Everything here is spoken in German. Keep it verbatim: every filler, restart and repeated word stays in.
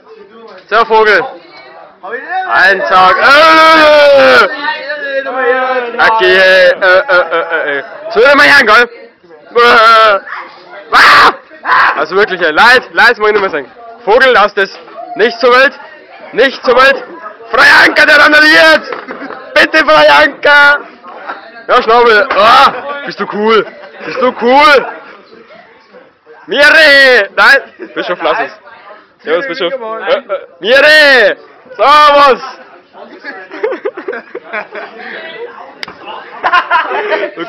So, Vogel. Ein Tag. Äh, okay, äh, äh, äh, äh. So, immer her, gell? Äh, ah! Also wirklich, ey. Leid, leid, muss ich nicht mehr sagen. Vogel, lass das. Nicht so wild. Nicht so wild. Freie Anker, der randaliert! Bitte, Freie Anker! Ja, Schnabel. Ah, bist du cool. Bist du cool. Mire! Nein! Bischof, lass es. Servus, Bischof. Äh, äh, Mire! Servus!